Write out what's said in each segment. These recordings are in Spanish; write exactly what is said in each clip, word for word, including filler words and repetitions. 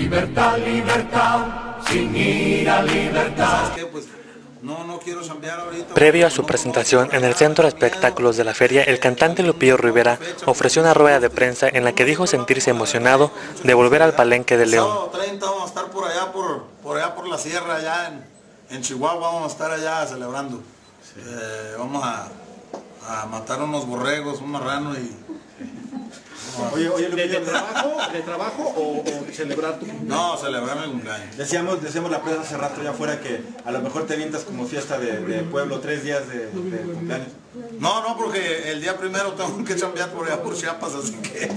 Libertad, libertad, sin ir a libertad. ¿Sabes qué? Pues no, no quiero chambear ahorita. Previo a su presentación en el Centro de Espectáculos de la feria, el cantante Lupillo Rivera ofreció una rueda de prensa en la que dijo sentirse emocionado de volver al Palenque de León. Sábado treinta vamos a estar por allá, por, por allá por la sierra, allá en, en Chihuahua, vamos a estar allá celebrando. Sí. Eh, vamos a, a matar unos borregos, un marrano y... Oye, oye, ¿De, de trabajo, de trabajo o, o celebrar tu cumpleaños? No, celebrar mi cumpleaños. Decíamos, decíamos la prensa hace rato ya afuera que a lo mejor te avientas como fiesta de, de pueblo, tres días de, de cumpleaños. No, no, porque el día primero tengo que chambear por allá por Chiapas, así que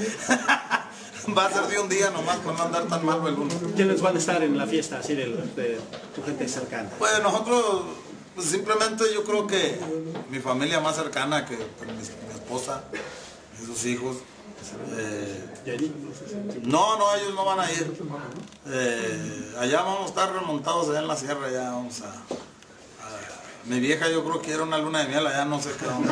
va a ser de un día nomás para no andar tan mal el lunes. ¿Quiénes van a estar en la fiesta así de, de tu gente cercana? Pues nosotros, pues simplemente yo creo que mi familia más cercana, que pues, mi, mi esposa y sus hijos. Eh, no, no, ellos no van a ir. Eh, allá vamos a estar remontados allá en la sierra, ya vamos a, a... Mi vieja yo creo que era una luna de miel, allá no sé qué onda.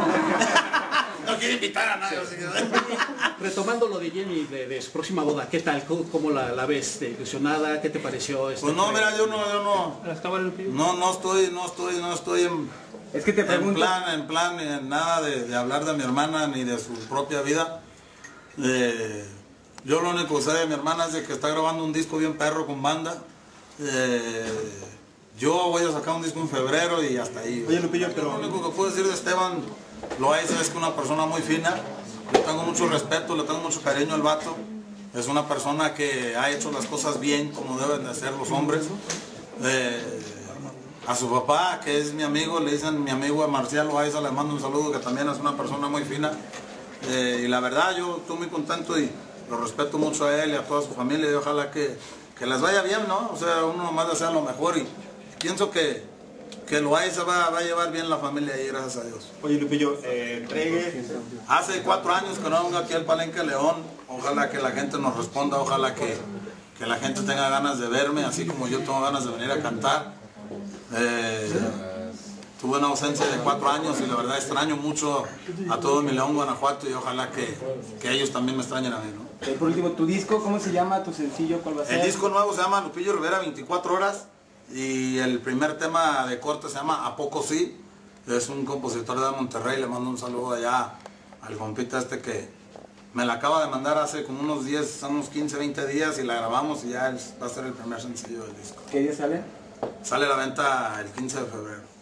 No quiere invitar a nadie. Así que... Retomando lo de Jenny, de, de su próxima boda, ¿qué tal? ¿Cómo, cómo la, la ves? ¿Te ilusionada? ¿Qué te pareció? Este pues no, mira, yo no, yo no. No, no estoy, no estoy, no estoy en, es que te en plan, en plan, en nada de, de hablar de mi hermana ni de su propia vida. Eh, yo lo único que sé de mi hermana es de que está grabando un disco bien perro con banda. Eh, yo voy a sacar un disco en febrero y hasta ahí. Oye, Lupillo, pero... Lo único que puedo decir de Esteban Loaiza es que es una persona muy fina. Le tengo mucho respeto, le tengo mucho cariño al vato. Es una persona que ha hecho las cosas bien como deben de hacer los hombres. Eh, a su papá, que es mi amigo, le dicen mi amigo Marcial Loaiza, le mando un saludo, que también es una persona muy fina. Eh, y la verdad yo estoy muy contento y lo respeto mucho a él y a toda su familia y ojalá que, que les vaya bien, ¿no? O sea, uno nomás desea lo mejor y pienso que, que Loaiza va, va a llevar bien la familia ahí, gracias a Dios. Oye, Lupillo, eh, entregue. Hace cuatro años que no vengo aquí al Palenque León, ojalá que la gente nos responda, ojalá que, que la gente tenga ganas de verme, así como yo tengo ganas de venir a cantar. Eh, Tuve una ausencia de cuatro años y la verdad extraño mucho a todo mi León, Guanajuato y ojalá que, que ellos también me extrañen a mí, ¿no? Eh, por último, ¿tu disco cómo se llama? ¿Tu sencillo cuál va a ser? El disco nuevo se llama Lupillo Rivera veinticuatro horas y el primer tema de corte se llama A Poco Sí. Es un compositor de Monterrey, le mando un saludo allá al compita este que me la acaba de mandar hace como unos diez, unos quince, veinte días y la grabamos y ya va a ser el primer sencillo del disco. ¿Qué día sale? Sale a la venta el quince de febrero.